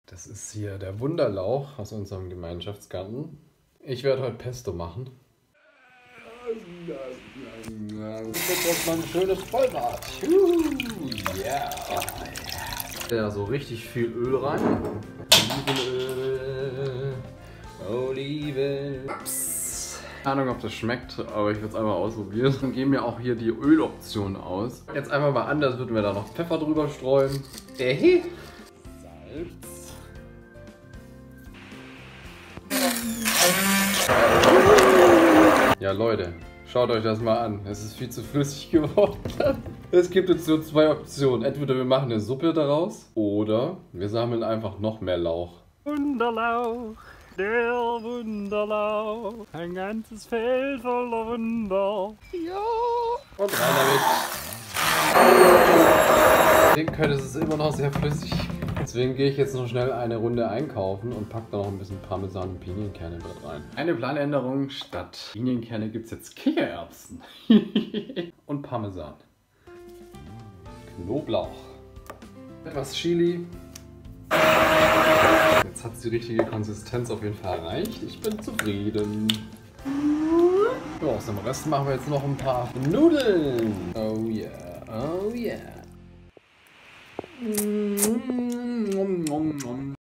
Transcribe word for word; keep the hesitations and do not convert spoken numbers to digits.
Das ist hier der Wunderlauch aus unserem Gemeinschaftsgarten. Ich werde heute Pesto machen. Jetzt ist mal ein schönes Vollbad. Ja. Ja, so richtig viel Öl rein. Olivenöl. Oliven. Ups. Keine Ahnung, ob das schmeckt, aber ich werde es einmal ausprobieren. Dann geben wir auch hier die Öloption aus. Jetzt einfach mal anders, würden wir da noch Pfeffer drüber streuen. Äh. Salz. Ja Leute, schaut euch das mal an. Es ist viel zu flüssig geworden. Es gibt jetzt nur zwei Optionen. Entweder wir machen eine Suppe daraus oder wir sammeln einfach noch mehr Lauch. Wunderlauch, der Wunderlauch, ein ganzes Feld voller Wunder. Ja. Und rein damit. Den könnte es ist immer noch sehr flüssig. Deswegen gehe ich jetzt noch schnell eine Runde einkaufen und packe da noch ein bisschen Parmesan und Pinienkerne mit rein. Eine Planänderung: statt Pinienkerne gibt es jetzt Kichererbsen. Und Parmesan. Knoblauch. Etwas Chili. Jetzt hat es die richtige Konsistenz auf jeden Fall erreicht. Ich bin zufrieden. Ja, aus dem Rest machen wir jetzt noch ein paar Nudeln. Oh yeah, oh yeah. Mm-hmm.